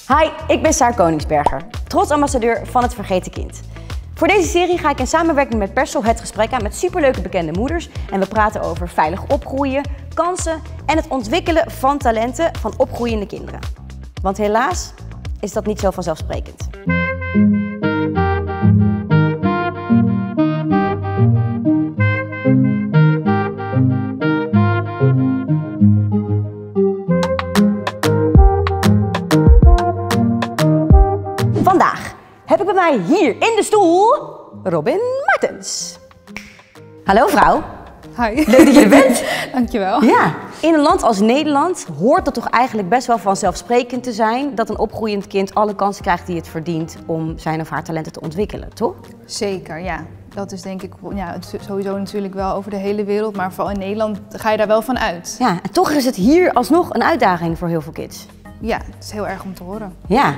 Hi, ik ben Saar Koningsberger, trots ambassadeur van Het Vergeten Kind. Voor deze serie ga ik in samenwerking met Persel het gesprek aan met superleuke bekende moeders. En we praten over veilig opgroeien, kansen en het ontwikkelen van talenten van opgroeiende kinderen. Want helaas is dat niet zo vanzelfsprekend. Vandaag heb ik bij mij hier in de stoel Robin Martens. Hallo vrouw. Hi. Leuk dat je er bent. Dankjewel. Ja. In een land als Nederland hoort het toch eigenlijk best wel vanzelfsprekend te zijn dat een opgroeiend kind alle kansen krijgt die het verdient om zijn of haar talenten te ontwikkelen, toch? Zeker, ja. Dat is denk ik sowieso natuurlijk wel over de hele wereld, maar vooral in Nederland ga je daar wel van uit. Ja, en toch is het hier alsnog een uitdaging voor heel veel kids. Ja, het is heel erg om te horen. Ja.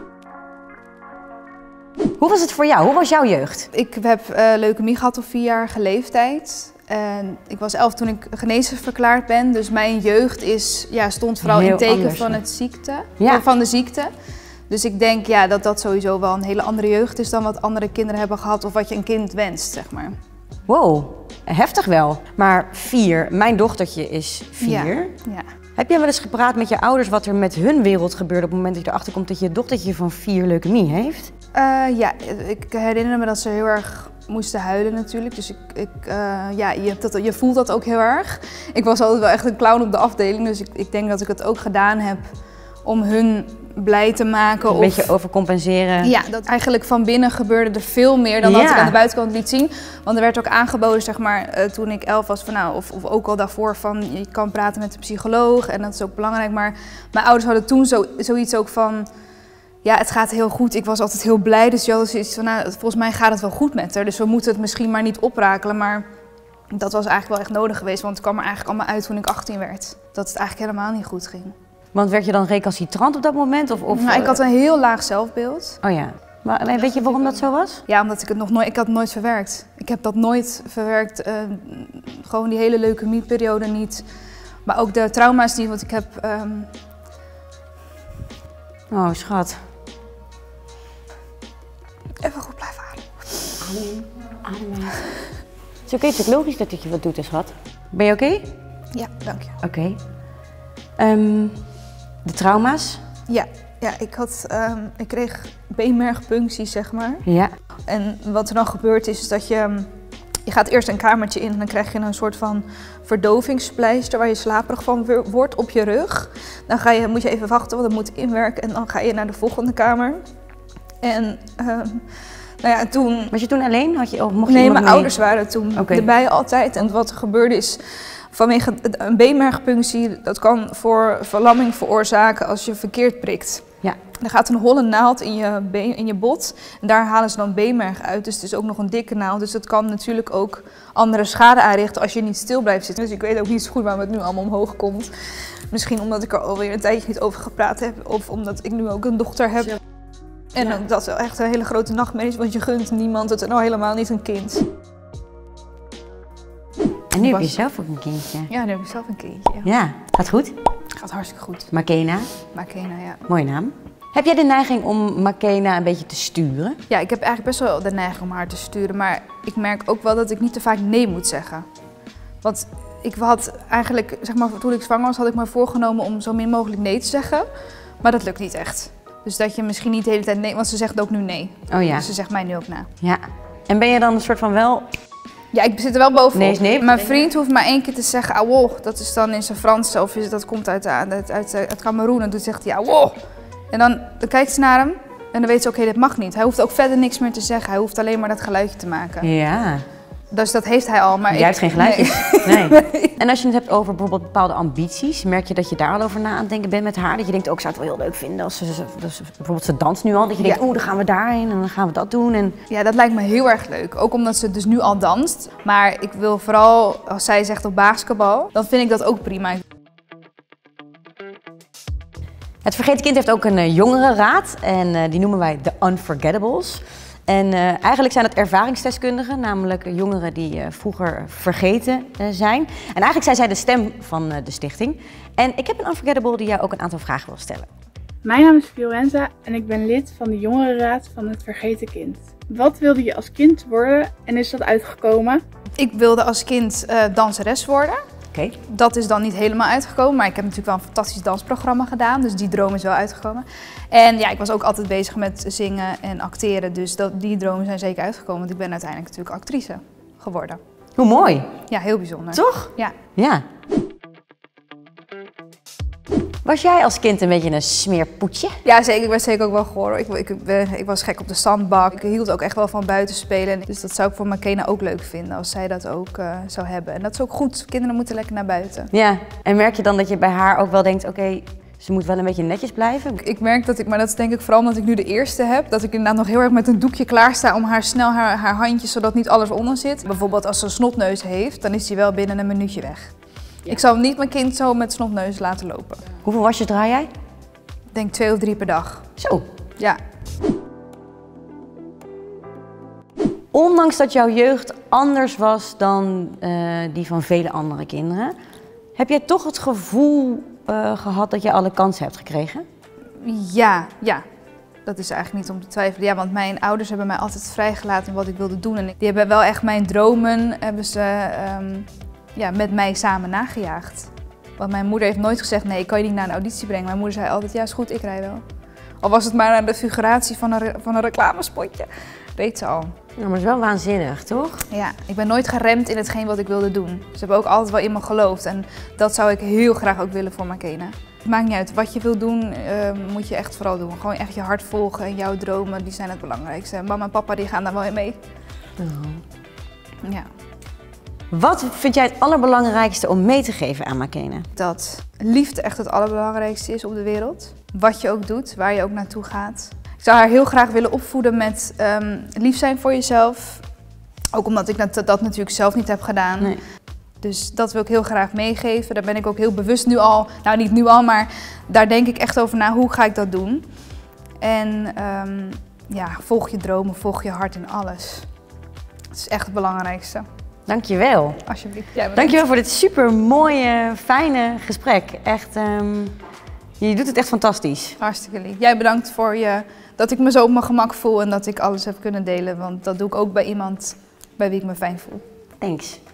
Hoe was het voor jou? Hoe was jouw jeugd? Ik heb leukemie gehad op 4-jarige leeftijd. En ik was 11 toen ik genezen verklaard ben. Dus mijn jeugd stond vooral heel in teken anders, van de ziekte. Dus ik denk dat dat sowieso wel een hele andere jeugd is dan wat andere kinderen hebben gehad of wat je een kind wenst, zeg maar. Wow, heftig wel. Maar 4, mijn dochtertje is 4. Ja. Heb jij wel eens gepraat met je ouders wat er met hun wereld gebeurde op het moment dat je erachter komt dat je dochtertje van 4 leukemie heeft? Ik herinner me dat ze heel erg moesten huilen natuurlijk. Dus je voelt dat ook heel erg. Ik was altijd wel echt een clown op de afdeling, dus ik denk dat ik het ook gedaan heb om hun blij te maken. Een beetje overcompenseren. Ja, dat eigenlijk van binnen gebeurde er veel meer dan dat ik aan de buitenkant liet zien. Want er werd ook aangeboden, zeg maar, toen ik 11 was, of ook al daarvoor, van je kan praten met een psycholoog en dat is ook belangrijk. Maar mijn ouders hadden toen zoiets ook van, ja, het gaat heel goed. Ik was altijd heel blij, dus je had zoiets van, volgens mij gaat het wel goed met haar. Dus we moeten het misschien maar niet oprakelen, maar dat was eigenlijk wel echt nodig geweest. Want het kwam er eigenlijk allemaal uit toen ik 18 werd. Dat het eigenlijk helemaal niet goed ging. Want werd je dan recalcitrant op dat moment? Ik had een heel laag zelfbeeld. Oh ja. Maar weet je waarom dat zo was? Ja, omdat ik had het nooit verwerkt. Ik heb dat nooit verwerkt. Gewoon die hele leukemieperiode niet. Maar ook de trauma's want ik heb... Oh, schat. Even goed blijven ademen. Ademen. Het is oké, het is logisch dat je wat doet, schat. Ben je oké? Ja, dank je. Oké. De trauma's? Ja, ik kreeg beenmergpunctie, zeg maar. Ja. En wat er dan gebeurt is dat je gaat eerst een kamertje in en dan krijg je een soort van verdovingspleister waar je slaperig van wordt op je rug. Dan moet je even wachten, want dat moet inwerken en dan ga je naar de volgende kamer. En toen... Was je toen alleen? Nee, mijn ouders waren toen erbij altijd. En wat er gebeurde is, vanwege een beenmergpunctie, dat kan verlamming veroorzaken als je verkeerd prikt. Ja. Er gaat een holle naald in je bot en daar halen ze dan beenmerg uit. Dus het is ook nog een dikke naald. Dus dat kan natuurlijk ook andere schade aanrichten als je niet stil blijft zitten. Dus ik weet ook niet zo goed waarom het nu allemaal omhoog komt. Misschien omdat ik er alweer een tijdje niet over gepraat heb. Of omdat ik nu ook een dochter heb. Ja. En dat is wel echt een hele grote nachtmerrie is, want je gunt niemand het en al helemaal niet een kind. En nu heb je zelf ook een kindje. Ja, nu heb ik zelf een kindje. Ja, gaat goed? Gaat hartstikke goed. Makena. Makena, ja. Mooie naam. Heb jij de neiging om Makena een beetje te sturen? Ja, ik heb eigenlijk best wel de neiging om haar te sturen, maar ik merk ook wel dat ik niet te vaak nee moet zeggen. Want ik had eigenlijk, zeg maar, toen ik zwanger was, had ik me voorgenomen om zo min mogelijk nee te zeggen. Maar dat lukt niet echt. Dus dat je misschien niet de hele tijd nee, want ze zegt ook nu nee. Oh ja. Dus ze zegt mij nu ook na. Ja. En ben je dan een soort van wel... Ja, ik zit er wel bovenop. Nee. Mijn vriend hoeft maar 1 keer te zeggen awo. Dat is dan in zijn Frans of dat komt uit Cameroen. En toen zegt hij awo. En dan kijkt ze naar hem en dan weet ze oké, dit mag niet. Hij hoeft ook verder niks meer te zeggen. Hij hoeft alleen maar dat geluidje te maken. Ja. Dus dat heeft hij al. Maar jij hebt geen geluidjes? Nee. En als je het hebt over bijvoorbeeld bepaalde ambities, merk je dat je daar al over na aan het denken bent met haar? Dat je denkt, ook zou het wel heel leuk vinden als bijvoorbeeld ze danst nu al. Dat je denkt, dan gaan we daarheen en dan gaan we dat doen. En... Ja, dat lijkt me heel erg leuk. Ook omdat ze dus nu al danst. Maar ik wil vooral, als zij zegt op basketbal, dan vind ik dat ook prima. Het Vergeten Kind heeft ook een jongerenraad en die noemen wij de Unforgettables. En eigenlijk zijn het ervaringsdeskundigen, namelijk jongeren die vroeger vergeten zijn. En eigenlijk zijn zij de stem van de stichting. En ik heb een Unforgettable die jou ook een aantal vragen wil stellen. Mijn naam is Fiorenza en ik ben lid van de Jongerenraad van het Vergeten Kind. Wat wilde je als kind worden en is dat uitgekomen? Ik wilde als kind danseres worden. Oké. Dat is dan niet helemaal uitgekomen, maar ik heb natuurlijk wel een fantastisch dansprogramma gedaan, dus die droom is wel uitgekomen. En ja, ik was ook altijd bezig met zingen en acteren, dus die dromen zijn zeker uitgekomen, want ik ben uiteindelijk natuurlijk actrice geworden. Hoe mooi. Ja, heel bijzonder. Toch? Ja. Ja. Was jij als kind een beetje een smeerpoetje? Ja, zeker. Ik ben zeker ook wel goor. Ik was gek op de zandbak. Ik hield ook echt wel van buiten spelen. Dus dat zou ik voor Makena ook leuk vinden als zij dat ook zou hebben. En dat is ook goed. Kinderen moeten lekker naar buiten. Ja. En merk je dan dat je bij haar ook wel denkt, oké, ze moet wel een beetje netjes blijven? Ik merk maar dat is denk ik vooral omdat ik nu de eerste heb, dat ik inderdaad nog heel erg met een doekje klaar sta om haar snel haar handjes, zodat niet alles onder zit. Bijvoorbeeld als ze een snotneus heeft, dan is die wel binnen een minuutje weg. Ja. Ik zal niet mijn kind zo met snotneus laten lopen. Hoeveel wasjes draai jij? Ik denk 2 of 3 per dag. Zo. Ja. Ondanks dat jouw jeugd anders was dan die van vele andere kinderen, heb jij toch het gevoel gehad dat je alle kansen hebt gekregen? Ja. Dat is eigenlijk niet om te twijfelen. Ja, want mijn ouders hebben mij altijd vrijgelaten in wat ik wilde doen. En die hebben wel echt mijn dromen met mij samen nagejaagd. Want mijn moeder heeft nooit gezegd, nee, ik kan je niet naar een auditie brengen. Mijn moeder zei altijd, ja, is goed, ik rij wel. Al was het maar naar de figuratie van een reclamespotje. Weet ze al. Ja, maar het is wel waanzinnig, toch? Ja, ik ben nooit geremd in hetgeen wat ik wilde doen. Ze hebben ook altijd wel in me geloofd. En dat zou ik heel graag ook willen voor Makena. Het maakt niet uit. Wat je wil doen, moet je echt vooral doen. Gewoon echt je hart volgen en jouw dromen, die zijn het belangrijkste. En mama en papa die gaan daar wel in mee. Oh. Ja. Wat vind jij het allerbelangrijkste om mee te geven aan Makena? Dat liefde echt het allerbelangrijkste is op de wereld. Wat je ook doet, waar je ook naartoe gaat. Ik zou haar heel graag willen opvoeden met lief zijn voor jezelf. Ook omdat ik dat natuurlijk zelf niet heb gedaan. Nee. Dus dat wil ik heel graag meegeven. Daar ben ik ook heel bewust nu al. Nou, niet nu al, maar daar denk ik echt over na. Hoe ga ik dat doen? En volg je dromen, volg je hart in alles. Dat is echt het belangrijkste. Dankjewel. Alsjeblieft. Dankjewel voor dit super mooie, fijne gesprek. Echt, je doet het echt fantastisch. Hartstikke lief. Jij bedankt voor dat ik me zo op mijn gemak voel en dat ik alles heb kunnen delen. Want dat doe ik ook bij iemand bij wie ik me fijn voel. Thanks.